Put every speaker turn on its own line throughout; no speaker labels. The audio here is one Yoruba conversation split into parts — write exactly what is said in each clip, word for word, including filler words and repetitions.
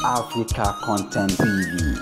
Africa Content T V.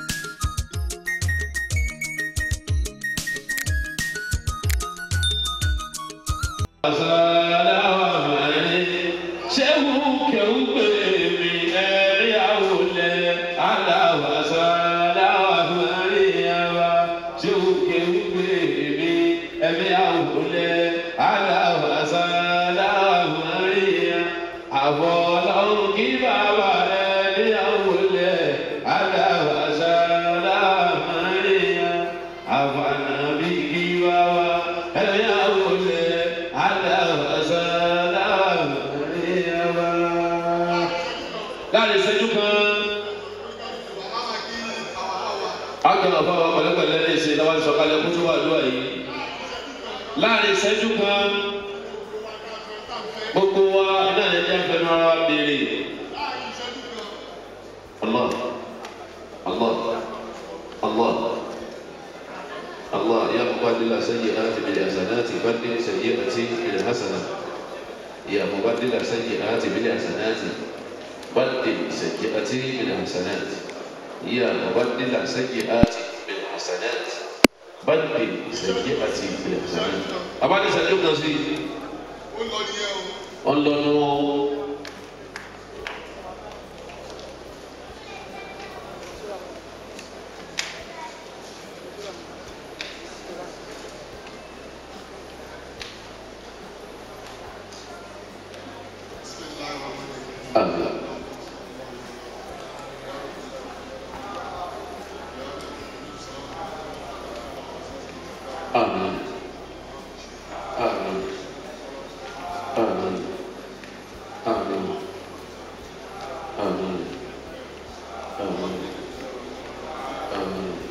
láàrin ìṣẹ́jú kan àgbàlá bá wa pẹ̀lẹ́pẹ̀lẹ́ lè ṣe láwọn ìṣọ̀kalẹ̀ kó tó wà lóà yìí láàrin ìṣẹ́jú kan gbogbo wa iná lè jẹ́ fẹ́nu ara wa béèrè Allah Allah Allah Allah ya mubaddila sayyi'ati bil hasanati baddil sayyi'ati bil hasanati ya mubaddila sayyi'ati bil hasanati بدل سيئاتي بالحسنات يا مبدل سيئاتي بالحسنات بدل سيئاتي بالحسنات أبغى نسألك نسي الله نو الله آمين آمين آمين آمين آمين آمين آمين